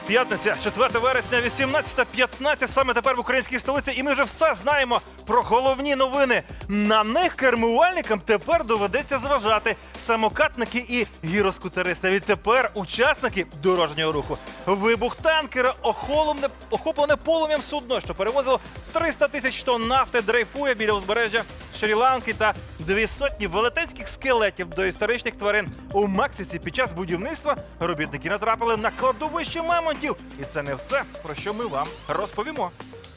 П'ятниця, 4 вересня, 18:15, саме тепер в українській столиці, і ми вже все знаємо про головні новини. На них кермувальникам тепер доведеться зважати. Самокатники і гіроскутеристи. Відтепер учасники дорожнього руху. Вибух танкера, охоплене полум'ям судно, що перевозило 300 тисяч тонн нафти, дрейфує біля узбережжя Шрі-Ланки та 200 велетенських скелетів доісторичних тварин. У Мексиці під час будівництва робітники натрапили на кладовище мамонтів. І це не все, про що ми вам розповімо.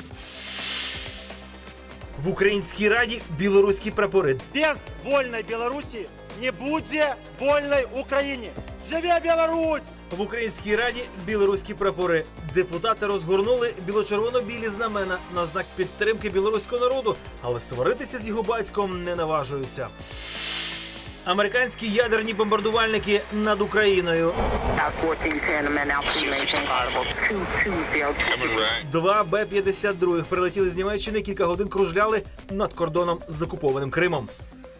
В Українській Раді білоруські прапори. Без вольной Беларуси не будет вольной Украине. Живе Беларусь! В Українській Раді білоруські прапори. Депутати розгорнули біло-червоно-білі знамена на знак підтримки білоруського народу, але сваритися з його батьком не наважуються. Американські ядерні бомбардувальники над Україною. Два Б-52 прилетіли з Німеччини, кілька годин кружляли над кордоном з окупованим Кримом.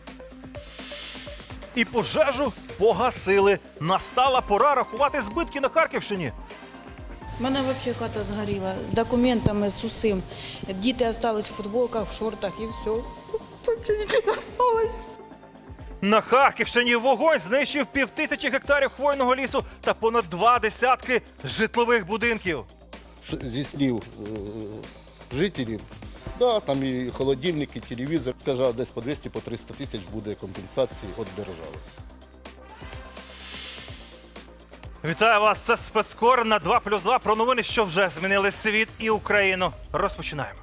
І пожежу погасили. Настала пора рахувати збитки на Харківщині. У мене взагалі хата згоріла з документами, з усім. Діти залишились в футболках, в шортах і все. Більше нічого не залишилось. На Харківщині вогонь знищив 5000 гектарів хвойного лісу та понад 20 житлових будинків. Зі слів жителів, да, там і холодильник, і телевізор. Сказав, десь по 200-300 тисяч буде компенсації від держави. Вітаю вас, це спецкор на 2+2 про новини, що вже змінили світ і Україну. Розпочинаємо.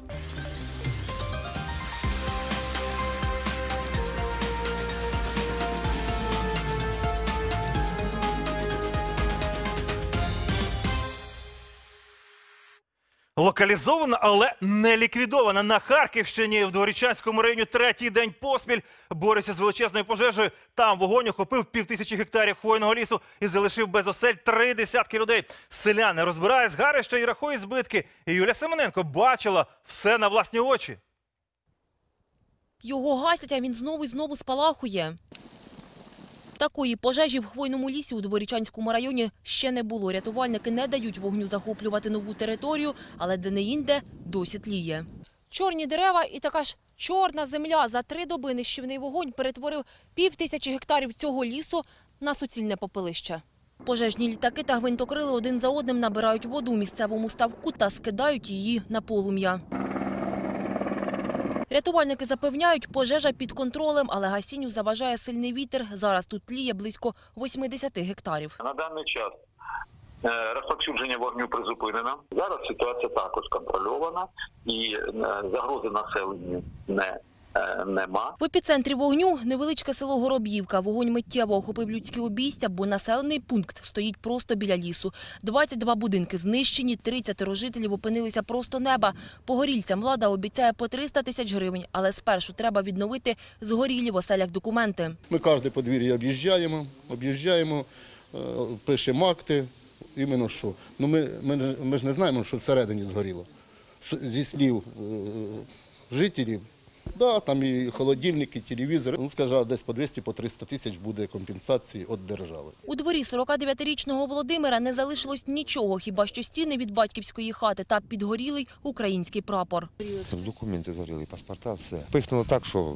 Локалізована, але не ліквідована. На Харківщині в Дворічанському районі третій день поспіль борються з величезною пожежею. Там вогонь охопив 5000 гектарів хвойного лісу і залишив без осель 30 людей. Селяни розбирають згарища і рахують збитки. І Юлія Семененко бачила все на власні очі. Його гасять, а він знову і знову спалахує. Такої пожежі в хвойному лісі у Дворічанському районі ще не було. Рятувальники не дають вогню захоплювати нову територію, але де-не-інде досі тліє. Чорні дерева і така ж чорна земля. За 3 доби нищівний вогонь перетворив 5000 гектарів цього лісу на суцільне попелище. Пожежні літаки та гвинтокрили один за одним набирають воду у місцевому ставку та скидають її на полум'я. Рятувальники запевняють, пожежа під контролем, але гасінню заважає сильний вітер. Зараз тут тліє близько 80 гектарів. На даний час розповсюдження вогню призупинено. Зараз ситуація також контрольована і загрози населенню нема. В епіцентрі вогню невеличке село Гороб'ївка. Вогонь миттєво охопив людські обійстя, бо населений пункт стоїть просто біля лісу. 22 будинки знищені, 30 жителів опинилися просто неба. Погорільцям влада обіцяє по 300 тисяч гривень, але спершу треба відновити згорілі в оселях документи. Ми кожне подвір'я об'їжджаємо, пишемо акти, іменно що. Ну, ми ж не знаємо, що всередині згоріло. Зі слів жителів, да, там і холодильник, і телевізор. Він сказав, десь по 200-300 тисяч буде компенсації від держави. У дворі 49-річного Володимира не залишилось нічого, хіба що стіни від батьківської хати та підгорілий український прапор. Документи згоріли, паспорта, все. Пихнуло так, що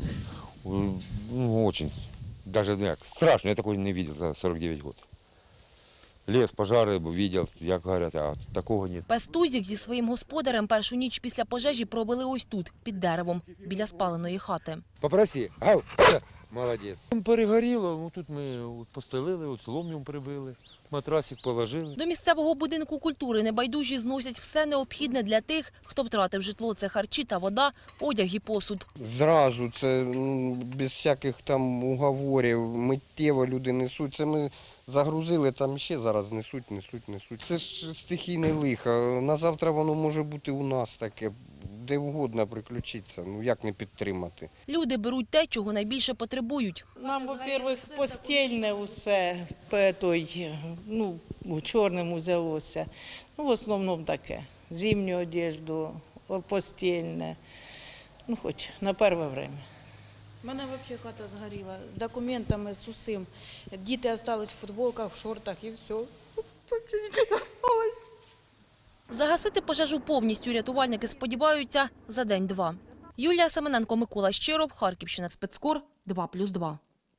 дуже, навіть як, страшно. Я такого не бачив за 49 років. Ліс, пожари, бачив, як горять, а такого ні. Пес Тузік зі своїм господарем першу ніч після пожежі пробили ось тут, під деревом, біля спаленої хати. Попроси. Гав! Молодець. Перегоріло, тут ми постелили, солом'ю прибили, матрасик положили. До місцевого будинку культури небайдужі зносять все необхідне для тих, хто втратив житло. Це харчі та вода, одяг і посуд. Зразу, це без всяких там уговорів, миттєво люди несуть. Це ми загрузили, там ще зараз несуть. Це ж стихійне лихо. На завтра воно може бути у нас таке, де угодно приключитися. Ну як не підтримати? Люди беруть те, чого найбільше потребують. Нам, во-первых, постільне усе, чорним взялося. В основному таке. Зимню одежду, постільне, хоч на перше время. У мене взагалі хата згоріла з документами, з усім. Діти залишились в футболках, в шортах і все. Вообще ничего не осталось. Загасити пожежу повністю рятувальники сподіваються за день-два. Юлія Семененко, Микола Щироб, Харківщина, Спецкор, 2+2.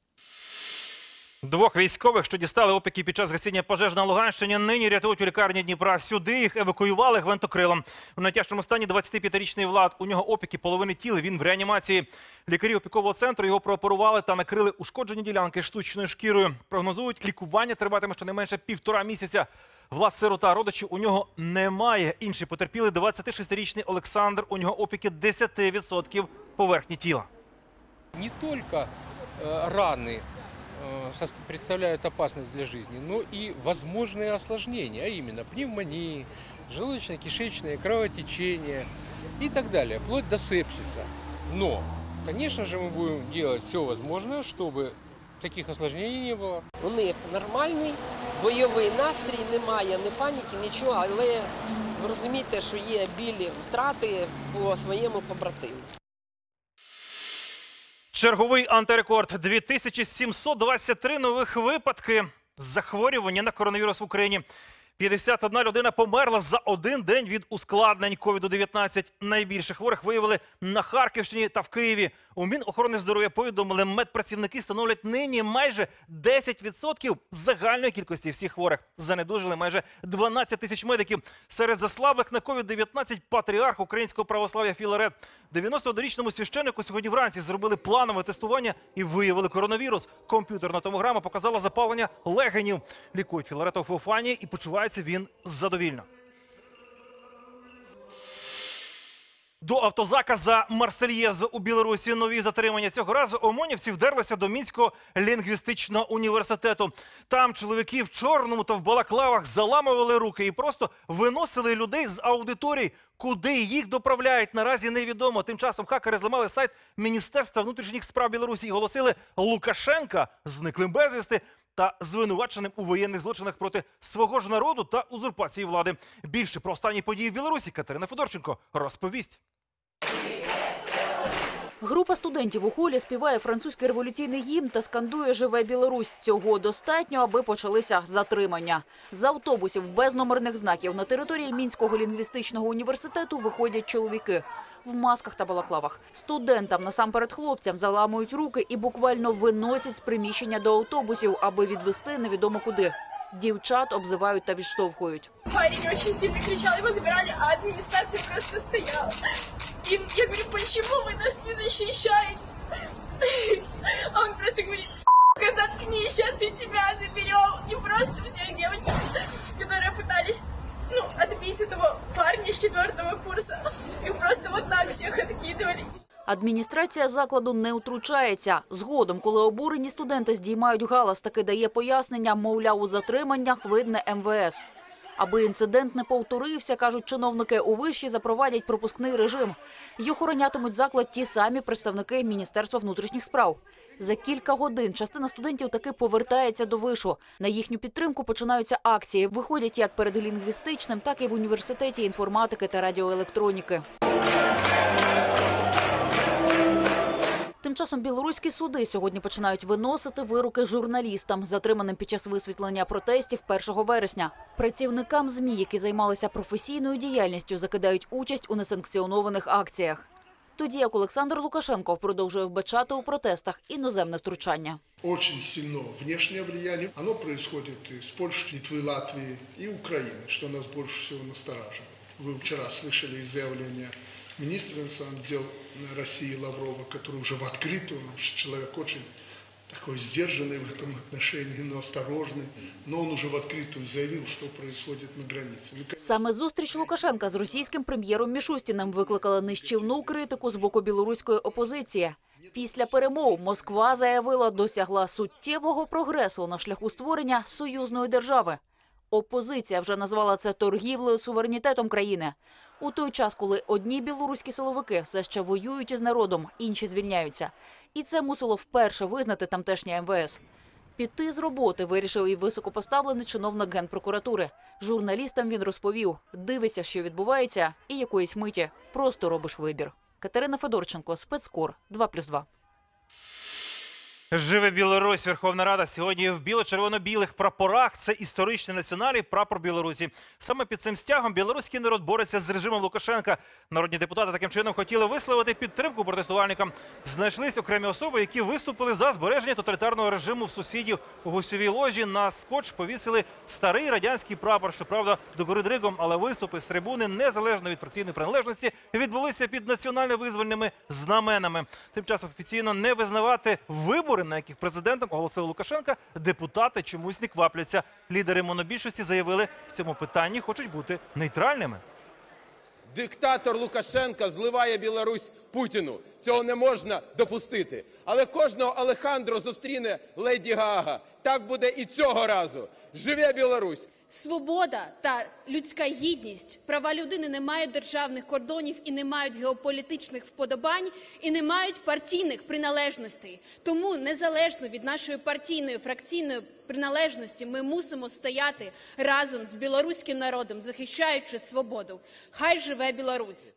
Двох військових, що дістали опіки під час гасіння пожеж на Луганщині, нині рятують у лікарні Дніпра. Сюди їх евакуювали гвинтокрилом. У найтяжчому стані 25-річний Влад. У нього опіки половини тіла, він в реанімації. Лікарі опікового центру його прооперували та накрили ушкоджені ділянки штучною шкірою. Прогнозують, лікування триватиме щонайменше 1,5 місяця. Влад сирота, родичів у нього немає. Інший потерпілий 26-річний Олександр. У нього опіки 10% поверхні тіла. Не только раны представляют опасность для жизни, но и возможные осложнения, а именно пневмонии, желудочно-кишечное кровотечение и так далее, вплоть до сепсиса. Но, конечно же, мы будем делать все возможное, чтобы таких осложнений не было. У них нормальний бойовий настрій, немає ні паніки, нічого, але ви розумієте, що є білі втрати по своєму побратиму. Черговий антирекорд. 2723 нових випадки захворювання на коронавірус в Україні. 51 людина померла за один день від ускладнень COVID-19. Найбільше хворих виявили на Харківщині та в Києві. У Мінохорони здоров'я повідомили, медпрацівники становлять нині майже 10% загальної кількості всіх хворих. Занедужили майже 12 тисяч медиків. Серед заслаблих на COVID-19 патріарх українського православ'я Філарет. 91-річному священнику сьогодні вранці зробили планове тестування і виявили коронавірус. Комп'ютерна томограма показала запалення легенів. Лікують Філарета у Феофанії і почувається він задовільно. До автозака за Марсельєз у Білорусі нові затримання. Цього разу ОМОНівці вдерлися до Мінського лінгвістичного університету. Там чоловіки в чорному та в балаклавах заламували руки і просто виносили людей з аудиторій. Куди їх доправляють, наразі невідомо. Тим часом хакери зламали сайт Міністерства внутрішніх справ Білорусі і оголосили Лукашенка зниклим безвісти та звинуваченим у воєнних злочинах проти свого ж народу та узурпації влади. Більше про останні події в Білорусі Катерина Федорченко розповість. Група студентів у холі співає французький революційний гімн та скандує «Живе Білорусь». Цього достатньо, аби почалися затримання. З автобусів без номерних знаків на території Мінського лінгвістичного університету виходять чоловіки в масках та балаклавах. Студентам, насамперед хлопцям, заламують руки і буквально виносять з приміщення до автобусів, аби відвезти невідомо куди. Дівчат обзивають та відштовхують. Парень очень сильно кричал, его забирали, а администрация просто стояла. И я говорю, почему вы нас не защищаете? А он просто говорит, сука, заткнись, сейчас и тебя заберем. И просто всех девочек, которые пытались, отбить этого парня с 4-го курса. И просто вот так всех откидывали. Адміністрація закладу не втручається. Згодом, коли обурені студенти здіймають галас, таки дає пояснення, мовляв, у затриманнях видне МВС. Аби інцидент не повторився, кажуть чиновники, у виші запровадять пропускний режим. Й охоронятимуть заклад ті самі представники Міністерства внутрішніх справ. За кілька годин частина студентів таки повертається до вишу. На їхню підтримку починаються акції. Виходять як перед лінгвістичним, так і в університеті інформатики та радіоелектроніки. Тим часом білоруські суди сьогодні починають виносити вироки журналістам, затриманим під час висвітлення протестів 1 вересня. Працівникам ЗМІ, які займалися професійною діяльністю, закидають участь у несанкціонованих акціях. Тоді як Олександр Лукашенко продовжує вбачати у протестах іноземне втручання. Очень сильно внешнее влияние. Оно происходит из Польши, Литвы, Латвии и Украины, что нас больше всего настораживает. Вы вчера слышали заявление министра иностранных дел России Лаврова, который уже в открытую, человек очень такой сдержанный в этом отношении, но осторожный, но он уже в открытую заявил, что происходит на границе. Саме зустріч Лукашенка з російським прем'єром Мішустіним викликала нищівну критику з боку білоруської опозиції. Після перемов Москва заявила, досягла суттєвого прогресу на шляху створення союзної держави. Опозиція вже назвала це торгівлею суверенітетом країни. У той час, коли одні білоруські силовики все ще воюють із народом, інші звільняються. І це мусило вперше визнати тамтешнє МВС. Піти з роботи вирішив і високопоставлений чиновник Генпрокуратури. Журналістам він розповів: дивися, що відбувається, і якоїсь миті просто робиш вибір. Катерина Федорченко, Спецкор, 2+2. Живе Білорусь! Верховна Рада сьогодні в біло-червоно-білих прапорах. Це історичний національний прапор Білорусі. Саме під цим стягом білоруський народ бореться з режимом Лукашенка. Народні депутати таким чином хотіли висловити підтримку протестувальникам. Знайшлись окремі особи, які виступили за збереження тоталітарного режиму в сусідів. У гостьовій ложі на скотч повісили старий радянський прапор. Щоправда, догори дригом, але виступи з трибуни, незалежно від фракційної приналежності, відбулися під національно-визвольними знаменами. Тим часом офіційно не визнавати вибори, на яких президентом оголосив Лукашенка, депутати чомусь не квапляться. Лідери монобільшості заявили, в цьому питанні хочуть бути нейтральними. Диктатор Лукашенка зливає Білорусь Путіну. Цього не можна допустити. Але кожного Алехандро зустріне Леді Гага. Так буде і цього разу. Живе Білорусь! Свобода та людська гідність, права людини не мають державних кордонів і не мають геополітичних вподобань, і не мають партійних приналежностей. Тому, незалежно від нашої партійної, фракційної приналежності, ми мусимо стояти разом з білоруським народом, захищаючи свободу. Хай живе Білорусь!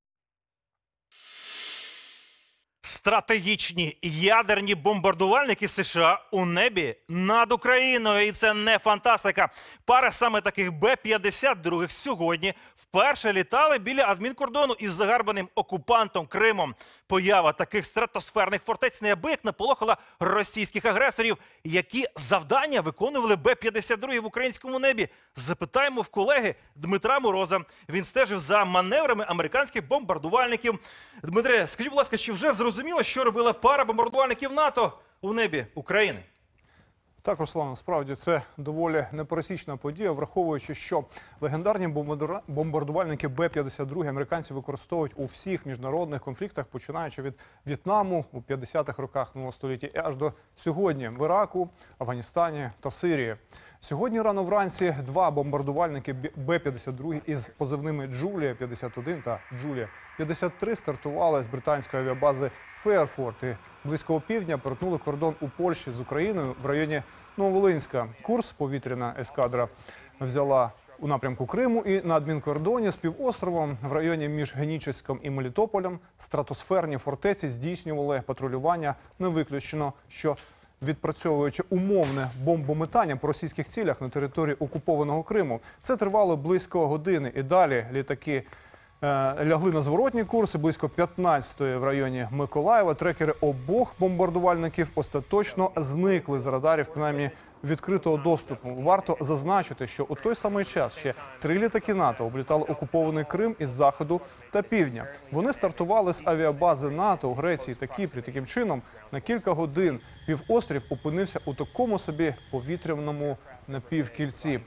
Стратегічні ядерні бомбардувальники США у небі над Україною. І це не фантастика. Пара саме таких Б-52 сьогодні вперше літали біля адмінкордону із загарбаним окупантом Кримом. Поява таких стратосферних фортець неабияк наполохала російських агресорів. Які завдання виконували Б-52 в українському небі? Запитаємо в колеги Дмитра Мороза. Він стежив за маневрами американських бомбардувальників. Дмитре, скажіть, будь ласка, чи вже зрозуміло, що робила пара бомбардувальників НАТО у небі України? Так, Руслан, справді це доволі непересічна подія, враховуючи, що легендарні бомбардувальники Б-52 американці використовують у всіх міжнародних конфліктах, починаючи від В'єтнаму у 50-х роках минулого століття і аж до сьогодні в Іраку, Афганістані та Сирії. Сьогодні рано вранці два бомбардувальники Б-52 із позивними «Джулія-51» та «Джулія-53» стартували з британської авіабази Фейерфорт і близько опівдня перетнули кордон у Польщі з Україною в районі Нововолинська. Курс повітряна ескадра взяла у напрямку Криму і на адмінкордоні з півостровом в районі між Генічеськом і Мелітополем стратосферні фортеці здійснювали патрулювання. Не виключено, що відпрацьовуючи умовне бомбометання по російських цілях на території окупованого Криму. Це тривало близько години. І далі літаки лягли на зворотні курси близько 15-ї в районі Миколаєва. Трекери обох бомбардувальників остаточно зникли з радарів, принаймні відкритого доступу. Варто зазначити, що у той самий час ще 3 літаки НАТО облітали окупований Крим із заходу та півдня. Вони стартували з авіабази НАТО у Греції та Кіпрі. Таким чином, на кілька годин півострів опинився у такому собі повітряному напівкільці.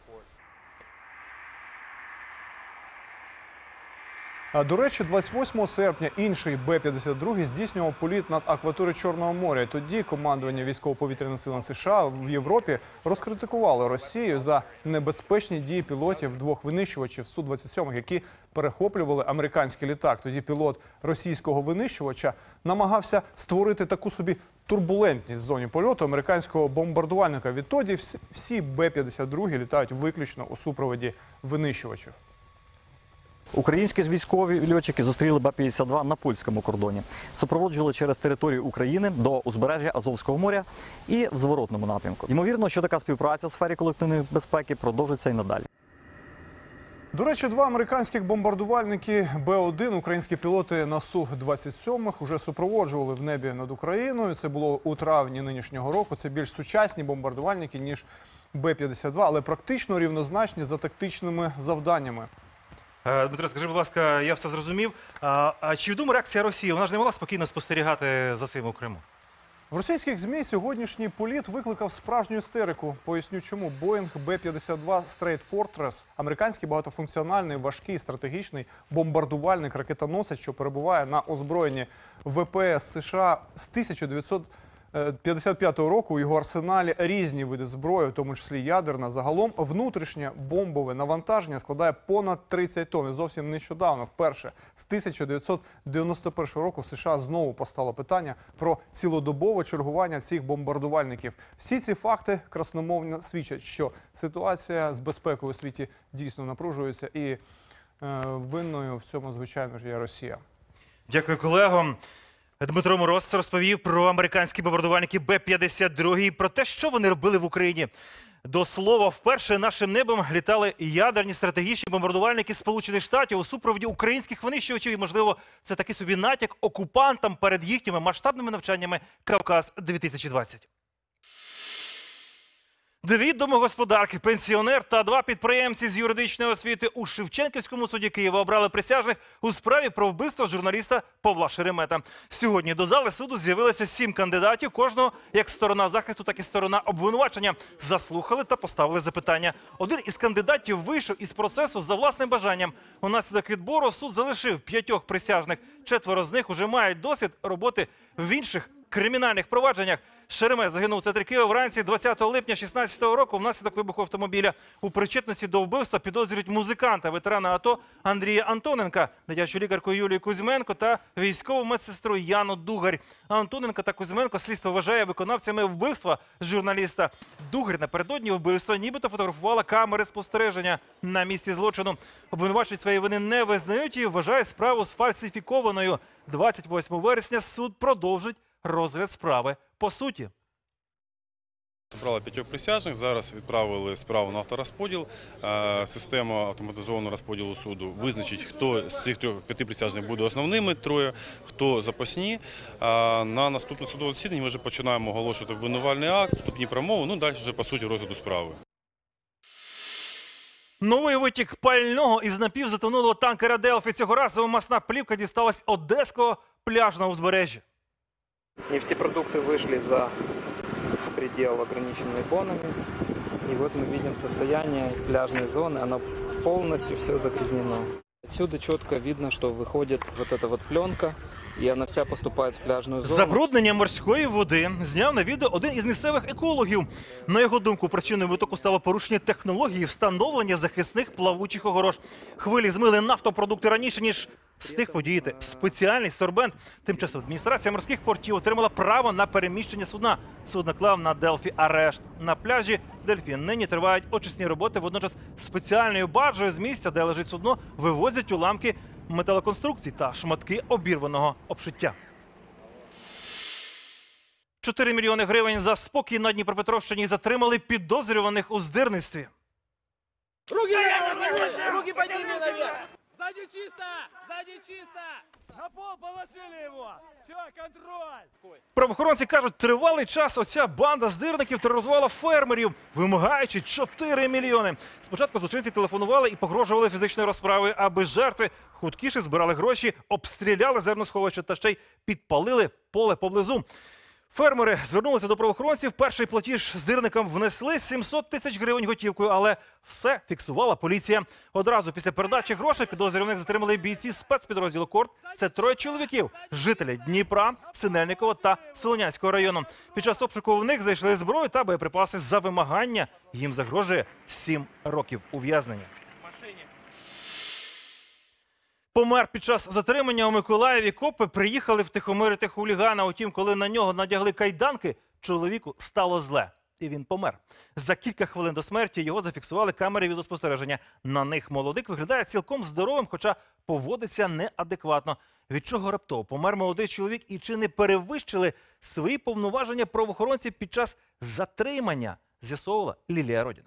До речі, 28 серпня інший Б-52 здійснював політ над акваторією Чорного моря. Тоді командування військово-повітряних сил США в Європі розкритикувало Росію за небезпечні дії пілотів двох винищувачів Су-27, які перехоплювали американський літак. Тоді пілот російського винищувача намагався створити таку собі турбулентність в зоні польоту американського бомбардувальника. Відтоді всі Б-52 літають виключно у супроводі винищувачів. Українські військові льотчики зустріли Б-52 на польському кордоні. Супроводжували через територію України до узбережжя Азовського моря і в зворотному напрямку. Ймовірно, що така співпраця в сфері колективної безпеки продовжиться і надалі. До речі, два американських бомбардувальники Б-1 українські пілоти на Су-27 уже супроводжували в небі над Україною. Це було у травні нинішнього року. Це більш сучасні бомбардувальники, ніж Б-52, але практично рівнозначні за тактичними завданнями. Дмитро, скажи, будь ласка, я все зрозумів. А чи відома реакція Росії? Вона ж не могла спокійно спостерігати за цим у Криму? В російських ЗМІ сьогоднішній політ викликав справжню істерику. Поясню чому. Боїнг Б-52 Straight Fortress – американський багатофункціональний, важкий, стратегічний бомбардувальник-ракетоносець, що перебуває на озброєнні ВПС США з 1955 року. У його арсеналі різні види зброї, в тому числі ядерна. Загалом внутрішнє бомбове навантаження складає понад 30 тонн. І зовсім нещодавно, вперше з 1991 року в США знову постало питання про цілодобове чергування цих бомбардувальників. Всі ці факти красномовно свідчать, що ситуація з безпекою у світі дійсно напружується і винною в цьому, звичайно ж, є Росія. Дякую, колего. Дмитро Мороз розповів про американські бомбардувальники Б-52 і про те, що вони робили в Україні. До слова, вперше нашим небом літали ядерні стратегічні бомбардувальники Сполучених Штатів у супроводі українських винищувачів. І, можливо, це такий собі натяк окупантам перед їхніми масштабними навчаннями «Кавказ-2020». Дві домогосподарки, пенсіонер та два підприємці з юридичної освіти у Шевченківському суді Києва обрали присяжних у справі про вбивство журналіста Павла Шеремета. Сьогодні до зали суду з'явилося 7 кандидатів, кожного як сторона захисту, так і сторона обвинувачення. Заслухали та поставили запитання. Один із кандидатів вийшов із процесу за власним бажанням. Унаслідок відбору суд залишив 5 присяжних. 4 з них уже мають досвід роботи в інших кримінальних провадженнях. Шеремет загинув у центрі Києва вранці 20 липня 2016 року внаслідок вибуху автомобіля. У причетності до вбивства підозрюють музиканта, ветерана АТО Андрія Антоненка, дитячу лікарку Юлію Кузьменко та військову медсестру Яну Дугарь. Антоненка та Кузьменко слідство вважає виконавцями вбивства журналіста. Дугарь напередодні вбивства нібито фотографувала камери спостереження на місці злочину. Обвинувачують своєї вини не визнають і вважають справу сфальсифікованою. 28 вересня суд продовжить розгляд справи по суті. Зібрали 5 присяжних, зараз відправили справу на авторозподіл. Система автоматизованого розподілу суду визначить, хто з цих 5 присяжних буде основними, 3, хто запасні. На наступне судове засідання ми вже починаємо оголошувати обвинувальний акт, вступні промови, ну далі вже по суті розгляду справи. Новий витік пального із напівзатонулого танкера «Делфі». Цього разу масна плівка дісталась одеського пляжного узбережжя. Нефтепродукты вышли за предел, ограниченный бонами. И вот мы видим состояние пляжной зоны. Оно полностью все загрязнено. Отсюда четко видно, что выходит вот эта вот пленка, и она вся поступает в пляжную зону. Забруднення морської води зняв на відео один із місцевих екологів. На його думку, причиною витоку стало порушення технології встановлення захисних плавучих огорож. Хвилі змили нафтопродукти раніше, ніж встиг подіяти спеціальний сорбент. Тим часом адміністрація морських портів отримала право на переміщення судна. Суд наклав на «Делфі» арешт. На пляжі «Дельфі» нині тривають очисні роботи. Водночас спеціальною баржею з місця, де лежить судно, вивозять уламки металоконструкцій та шматки обірваного обшиття. 4 мільйони гривень за спокій на Дніпропетровщині затримали підозрюваних у здирництві. Руки подними наверх! Сзади чисто! Сзади чисто! На пол положили его! Все, контроль! Правоохоронці кажуть, тривалий час оця банда здирників тероризувала фермерів, вимагаючи 4 мільйони. Спочатку злочинці телефонували і погрожували фізичною розправою, аби жертви хутніше збирали гроші, обстріляли зерносховище та ще й підпалили поле поблизу. Фермери звернулися до правоохоронців. Перший платіж здирникам внесли 700 тисяч гривень готівкою, але все фіксувала поліція. Одразу після передачі грошей підозрюваних затримали бійці спецпідрозділу «Корд». Це 3 чоловіків – жителі Дніпра, Синельникова та Солонянського району. Під час обшуку в них знайшли зброю та боєприпаси. За вимагання їм загрожує 7 років ув'язнення. Помер під час затримання у Миколаєві. Копи приїхали втихомирити хулігана. Утім, коли на нього надягли кайданки, чоловіку стало зле. І він помер. За кілька хвилин до смерті його зафіксували камери відеоспостереження. На них молодик виглядає цілком здоровим, хоча поводиться неадекватно. Від чого раптово помер молодий чоловік і чи не перевищили свої повноваження правоохоронці під час затримання, з'ясовувала Лілія Родіна.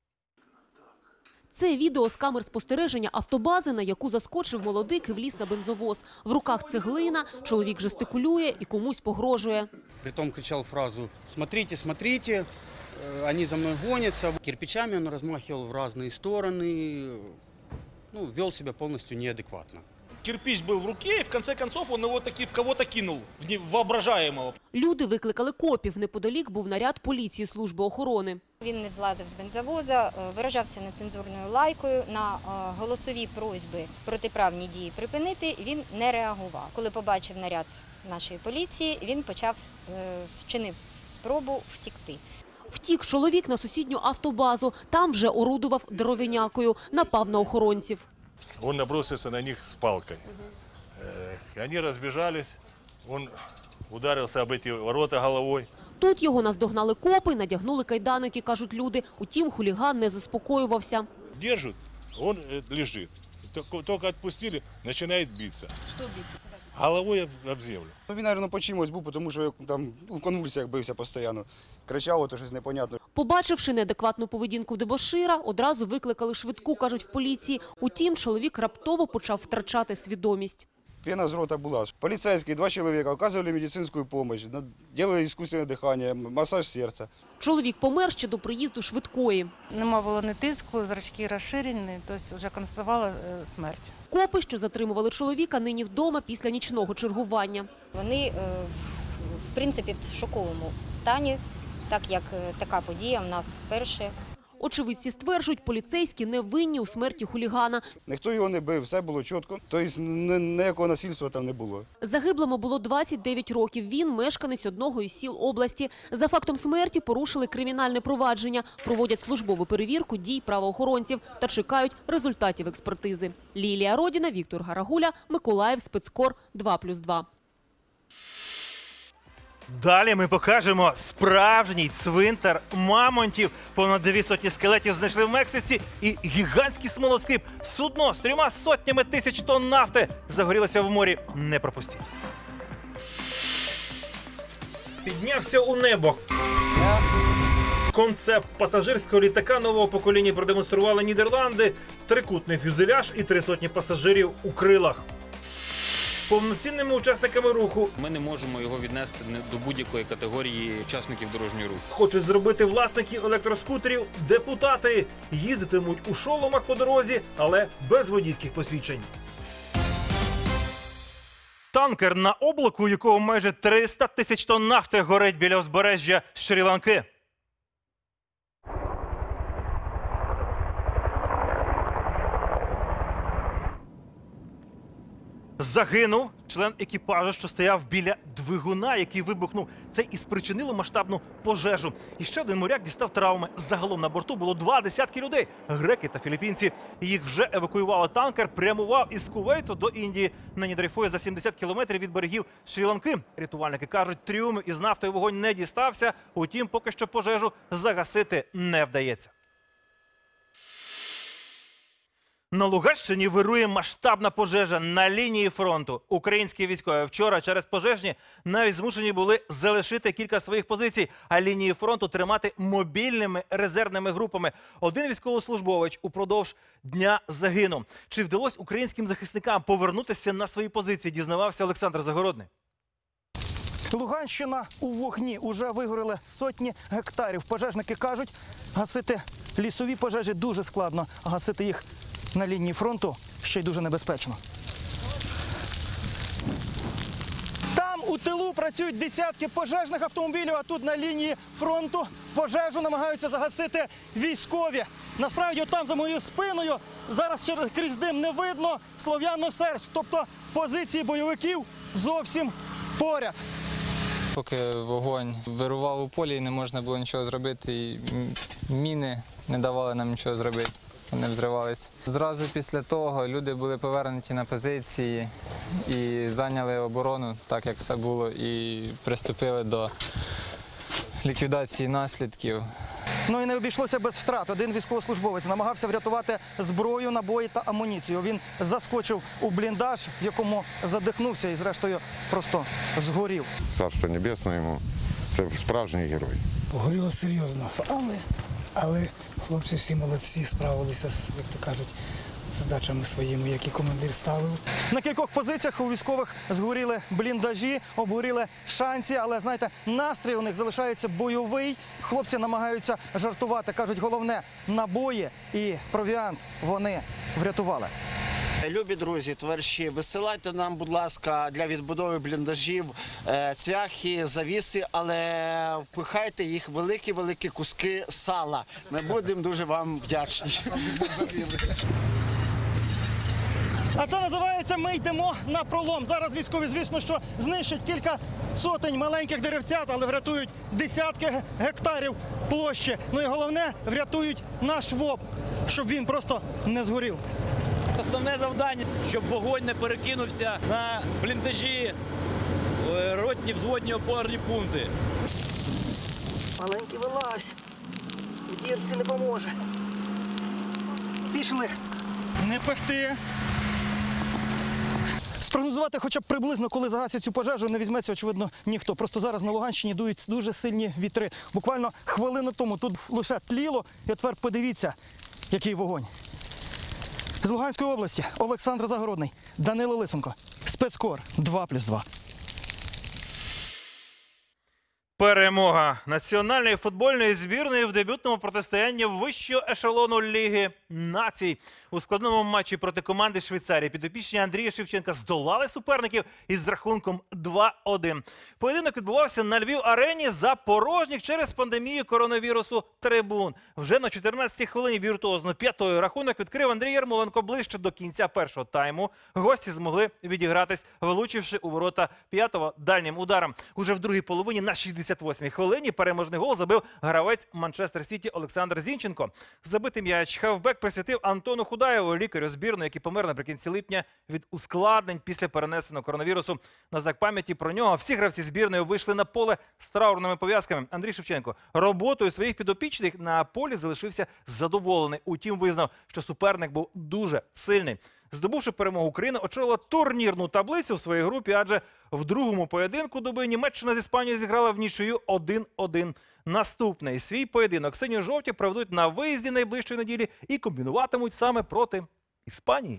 Це відео з камер спостереження автобази, на яку заскочив молодик і вліз на бензовоз. В руках цеглина, чоловік жестикулює і комусь погрожує. Притом кричал фразу «Смотрите, смотрите, они за мной гонятся». Кирпичами он размахивал в разные стороны, вел себя полностью неадекватно. Кирпич был в руке, и в конце концов он его таки в кого-то кинул, в воображаемого. Люди викликали копів. Неподалік був наряд поліції служби охорони. Він не злазив з бензовоза, виражався нецензурною лайкою. На голосові просьби протиправні дії припинити він не реагував. Коли побачив наряд нашої поліції, він вчинив спробу втікти. Втік чоловік на сусідню автобазу. Там вже орудував дровинякою, напав на охоронців. Он набросился на них с палкой. Они разбежались, он ударился об эти ворота головой. Тут його наздогнали копи, надягнули кайданики, кажуть люди. Утім, хуліган не заспокоювався. Держат, он лежит. Только отпустили, начинает биться. Что биться? головою об землю. Він, мабуть, по чимось був, тому що там в конвульсіях бився постійно. Кричав, то щось непонятне. Побачивши неадекватну поведінку дебошира, одразу викликали швидку, кажуть в поліції. Утім, чоловік раптово почав втрачати свідомість. Пена з рота була. Поліцейські, 2 чоловіка оказували медицинську допомогу, робили іскусственне дихання, масаж серця. Чоловік помер ще до приїзду швидкої. Нема було ні тиску, зрачки розширені, тобто вже констатувала смерть. Копи, що затримували чоловіка, нині вдома після нічного чергування. Вони, в принципі, в шоковому стані, так як така подія в нас вперше. Очевидці стверджують, поліцейські не винні у смерті хулігана. Ніхто його не бив, все було чітко, тобто ніякого насильства там не було. Загиблому було 29 років. Він мешканець одного із сіл області. За фактом смерті порушили кримінальне провадження, проводять службову перевірку дій правоохоронців та чекають результатів експертизи. Лілія Родіна, Віктор Гарагуля, Миколаїв, Спецкор 2+2. Далі ми покажемо справжній цвинтар мамонтів. Понад 200 скелетів знайшли в Мексиці і гігантський смолоскип. Судно з 300 тисяч тонн нафти загорілося в морі. Не пропустіть. Піднявся у небо. Концепт пасажирського літака нового покоління продемонстрували Нідерланди. Трикутний фюзеляж і 300 пасажирів у крилах. Повноцінними учасниками руху. Ми не можемо його віднести до будь-якої категорії учасників дорожнього руху. Хочуть зробити власники електроскутерів депутати. Їздитимуть у шоломах по дорозі, але без водійських посвідчень. Танкер на облаку, у якого майже 300 тисяч тонн нафти, горить біля узбережжя Шрі-Ланки. Загинув член екіпажу, що стояв біля двигуна, який вибухнув. Це і спричинило масштабну пожежу. І ще один моряк дістав травми. Загалом на борту було 20 людей. Греки та філіппінці. Їх вже евакуювали. Танкер прямував із Кувейту до Індії. Нині дрейфує за 70 кілометрів від берегів Шрі-Ланки. Рятувальники кажуть, трюм із нафтою вогонь не дістався. Утім, поки що пожежу загасити не вдається. На Луганщині вирує масштабна пожежа на лінії фронту. Українські військові вчора через пожежні навіть змушені були залишити кілька своїх позицій, а лінії фронту тримати мобільними резервними групами. Один військовослужбовець упродовж дня загинув. Чи вдалося українським захисникам повернутися на свої позиції, дізнавався Олександр Загородний. Луганщина у вогні. Уже вигоріли сотні гектарів. Пожежники кажуть, гасити лісові пожежі дуже складно, а гасити їх на лінії фронту ще й дуже небезпечно. Там у тилу працюють десятки пожежних автомобілів, а тут на лінії фронту пожежу намагаються загасити військові. Насправді, от там за моєю спиною, зараз крізь дим не видно, Слов'яно-Сербськ, тобто позиції бойовиків зовсім поряд. Поки вогонь вирував у полі, не можна було нічого зробити, і міни не давали нам нічого зробити. Вони взривалися. Зразу після того люди були повернуті на позиції і зайняли оборону, так як все було, і приступили до ліквідації наслідків. Ну і не обійшлося без втрат. Один військовослужбовець намагався врятувати зброю, набої та амуніцію. Він заскочив у бліндаж, в якому задихнувся і зрештою просто згорів. Царство небесне йому. Це справжній герой. Горіло серйозно, але хлопці всі молодці, справилися, як то кажуть, з задачами своїми, які командир ставив. На кількох позиціях у військових згоріли бліндажі, обгоріли шанці, але, знаєте, настрій у них залишається бойовий. Хлопці намагаються жартувати, кажуть, головне – набої і провіант вони врятували. Любі друзі, товариші, висилайте нам, будь ласка, для відбудови бліндажів цвяхи, завіси, але впихайте їх великі-великі куски сала. Ми будемо дуже вам вдячні. А це називається «Ми йдемо на пролом». Зараз військові, звісно, що знищать кілька сотень маленьких деревцят, але врятують десятки гектарів площі. Ну і головне, врятують наш ВОП, щоб він просто не згорів. Основне завдання, щоб вогонь не перекинувся на бліндажі, ротні, взводні опорні пункти. Маленький вилазь, в дірці не поможе. Пішли. Не пекти. Спрогнозувати хоча б приблизно, коли загасять цю пожежу, не візьметься, очевидно, ніхто. Просто зараз на Луганщині дують дуже сильні вітри. Буквально хвилину тому тут лише тліло, і тепер подивіться, який вогонь. З Луганської області Олександр Загородний, Данило Лисенко, Спецкор 2+2. Перемога національної футбольної збірної в дебютному протистоянні вищого ешелону Ліги націй. У складному матчі проти команди Швейцарії підопічні Андрія Шевченка здолали суперників із рахунком 2-1. Поєдинок відбувався на Львів-арені за порожніх через пандемію коронавірусу трибун. Вже на 14-й хвилині віртуозно п'ятою рахунок відкрив Андрій Ярмоленко. Ближче до кінця першого тайму гості змогли відігратись, влучивши у ворота п'ятого дальнім ударом. Уже в другій половині на 68-й хвилині переможний гол забив гравець Манчестер Сіті Олександр Зінченко. Забитий м'яч хавбек присвятив Антону Худаєву, лікарю збірної, який помер наприкінці липня від ускладнень після перенесеного коронавірусу. На знак пам'яті про нього всі гравці збірної вийшли на поле з траурними пов'язками. Андрій Шевченко роботою своїх підопічних на полі залишився задоволений. Утім, визнав, що суперник був дуже сильний. Здобувши перемогу, Україна очолила турнірну таблицю в своїй групі, адже в другому поєдинку доби Німеччина з Іспанією зіграла в нічию 1-1. Наступний свій поєдинок синьо-жовті проведуть на виїзді найближчої неділі і комбінуватимуть саме проти Іспанії.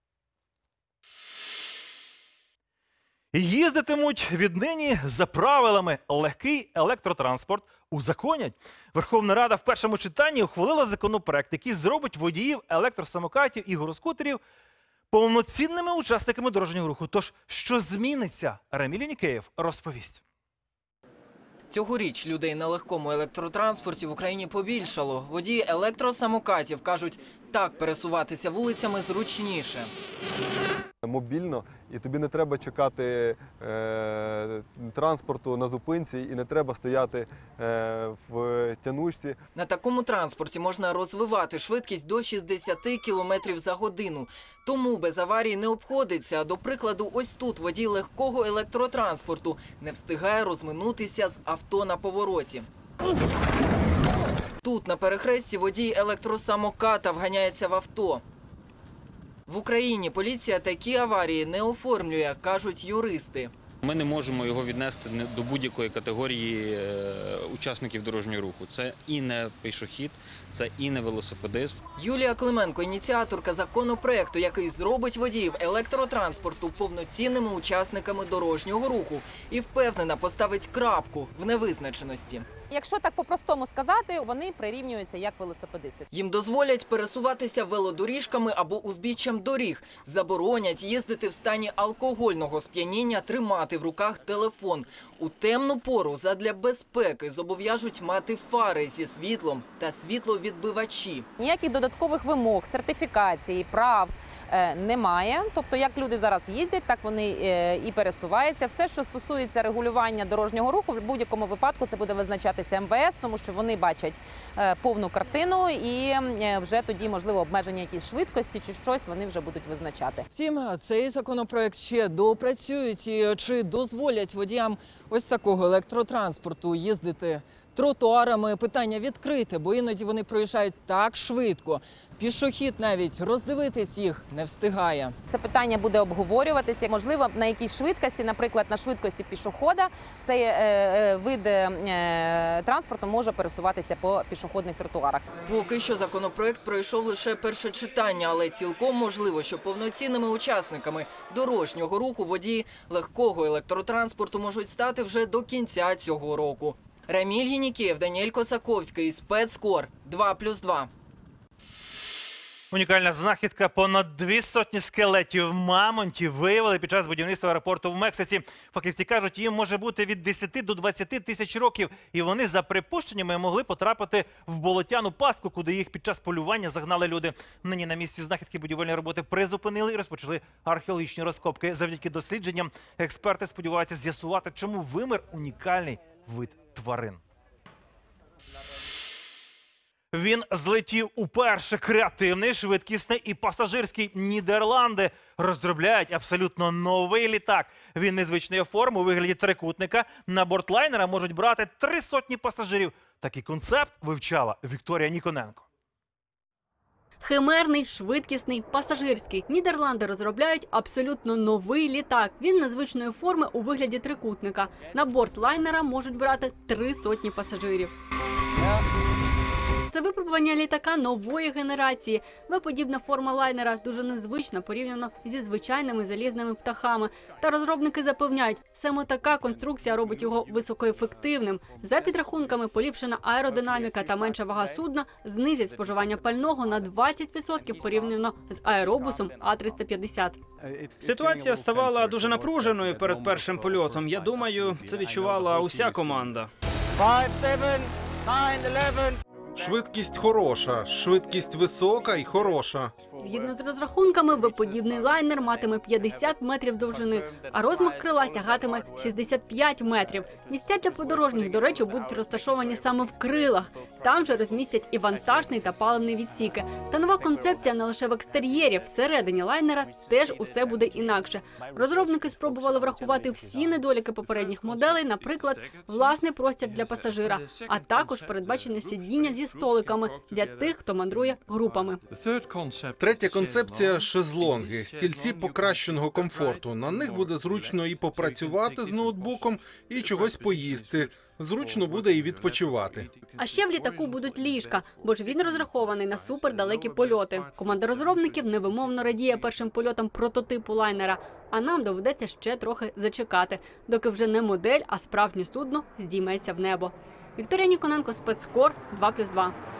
Їздитимуть віднині за правилами. Легкий електротранспорт узаконять. Верховна Рада в першому читанні ухвалила законопроект, який зробить водіїв електросамокатів і гіроскутерів повноцінними учасниками дорожнього руху. Тож, що зміниться? Раміль Нікеєв розповість. Цьогоріч людей на легкому електротранспорті в Україні побільшало. Водії електросамокатів кажуть, так пересуватися вулицями зручніше. Мобільно, і тобі не треба чекати транспорту на зупинці, і не треба стояти в тянучці. На такому транспорті можна розвивати швидкість до 60 км за годину. Тому без аварій не обходиться. До прикладу, ось тут водій легкого електротранспорту не встигає розминутися з авто на повороті. Тут на перехресті водій електросамоката вганяється в авто. В Україні поліція такі аварії не оформлює, кажуть юристи. Ми не можемо його віднести до будь-якої категорії учасників дорожнього руху. Це і не пішохід, це і не велосипедист. Юлія Клименко – ініціаторка законопроекту, який зробить водіїв електротранспорту повноцінними учасниками дорожнього руху і впевнена поставить крапку в невизначеності. Якщо так по-простому сказати, вони прирівнюються як велосипедисти. Їм дозволять пересуватися велодоріжками або узбіччям доріг. Заборонять їздити в стані алкогольного сп'яніння, тримати в руках телефон. У темну пору задля безпеки зобов'яжуть мати фари зі світлом та світловідбивачі. Ніяких додаткових вимог, сертифікації, прав немає. Тобто, як люди зараз їздять, так вони і пересуваються. Все, що стосується регулювання дорожнього руху, в будь-якому випадку це буде визначатися МВС, тому що вони бачать повну картину і вже тоді, можливо, обмеження якісь швидкості чи щось вони вже будуть визначати. Втім, цей законопроект ще доопрацюють і чи дозволять водіям ось такого електротранспорту їздити тротуарами, питання відкрите, бо іноді вони проїжджають так швидко. Пішохід навіть роздивитись їх не встигає. Це питання буде обговорюватися. Можливо, на якійсь швидкості, наприклад, на швидкості пішохода, цей вид транспорту може пересуватися по пішохідних тротуарах. Поки що законопроект пройшов лише перше читання, але цілком можливо, що повноцінними учасниками дорожнього руху водії легкого електротранспорту можуть стати вже до кінця цього року. Раміль Єнікеєв, Даніель Косаковський, Спецкор 2+2. Унікальна знахідка. Понад 200 скелетів мамонтів виявили під час будівництва аеропорту в Мексиці. Фахівці кажуть, їм може бути від 10 до 20 тисяч років. І вони, за припущеннями, могли потрапити в болотяну пастку, куди їх під час полювання загнали люди. Нині на місці знахідки будівельні роботи призупинили і розпочали археологічні розкопки. Завдяки дослідженням експерти сподіваються з'ясувати, чому вимер унікальний вид тварин. Він злетів уперше. Креативний, швидкісний і пасажирський. Нідерланди розробляють абсолютно новий літак. Він незвичної форми у вигляді трикутника. На борт лайнера можуть брати 300 пасажирів. Такий концепт вивчала Вікторія Ніконенко. Химерний, швидкісний, пасажирський. Нідерланди розробляють абсолютно новий літак. Він незвичної форми у вигляді трикутника. На борт лайнера можуть брати 300 пасажирів. Це випробування літака нової генерації. В-подібна форма лайнера дуже незвична порівняно зі звичайними залізними птахами. Та розробники запевняють, саме така конструкція робить його високоефективним. За підрахунками, поліпшена аеродинаміка та менша вага судна знизять споживання пального на 20% порівняно з аеробусом А350. Ситуація ставала дуже напруженою перед першим польотом. Я думаю, це відчувала уся команда. 5, 7, 9, 11. Швидкість хороша, швидкість висока і хороша. Згідно з розрахунками, В-подібний лайнер матиме 50 метрів довжини, а розмах крила сягатиме 65 метрів. Місця для подорожніх, до речі, будуть розташовані саме в крилах. Там же розмістять і вантажний та паливний відсіки. Та нова концепція не лише в екстер'єрі, всередині лайнера теж усе буде інакше. Розробники спробували врахувати всі недоліки попередніх моделей, наприклад, власний простір для пасажира, а також передбачене сидіння зі столиками для тих, хто мандрує групами. Третя концепція – шезлонги, стільці покращеного комфорту. На них буде зручно і попрацювати з ноутбуком, і чогось поїсти. Зручно буде і відпочивати. А ще в літаку будуть ліжка, бо ж він розрахований на супердалекі польоти. Команда розробників невимовно радіє першим польотам прототипу лайнера, а нам доведеться ще трохи зачекати, доки вже не модель, а справжнє судно здійметься в небо. Вікторія Ніконенко, Спецкор, 2+2.